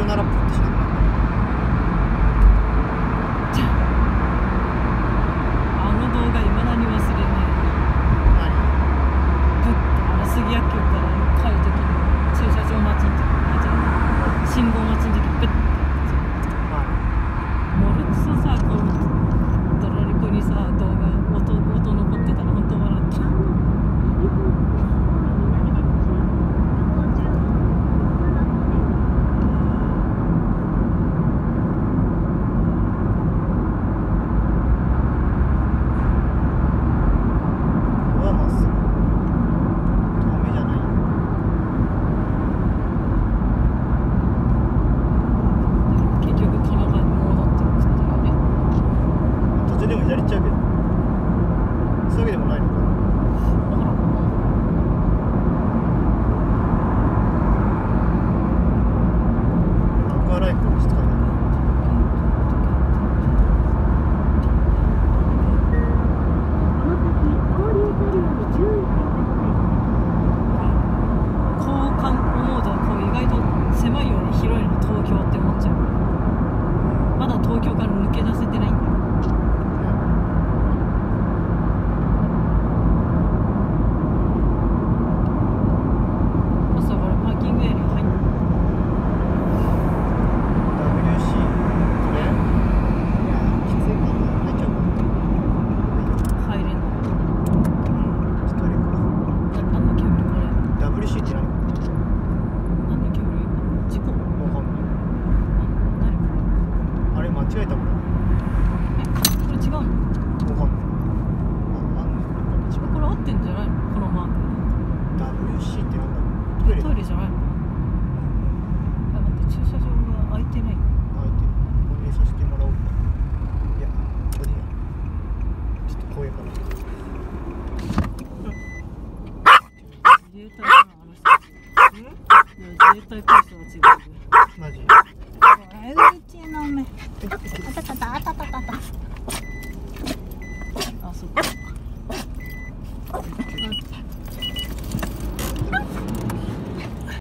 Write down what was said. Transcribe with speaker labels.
Speaker 1: ナラップってしかない。
Speaker 2: あの動画いまだに忘れない。
Speaker 1: 何？
Speaker 2: ぶっと杉薬局から帰るときに駐車場待ちのとき、信号待ちのときにぶっもろくそさ、このドラレコにさ、動画音残ってたら本当笑った。
Speaker 1: でも左行っちゃうけど、そういうわけでもないのかな。アクアライフに使えない。
Speaker 2: こう思うとこう意外と狭いよね、広いの東京って思っちゃう。まだ東京から抜け出せてないんだよ。
Speaker 1: 間違えたもん。
Speaker 2: これ違うの？
Speaker 1: わかんない。
Speaker 2: これ合ってんじゃないの？このマーク。
Speaker 1: WC ってなんだろう？
Speaker 2: トイレじゃないの？あ、待って、駐車場が空いてない。
Speaker 1: 空いてる。ここにさせてもらおうか。いや、ここでいいや。ちょっと怖いから。
Speaker 2: 自衛隊かな、あの人。いや、自衛隊か人は違う。
Speaker 1: マジ？
Speaker 2: うちの目。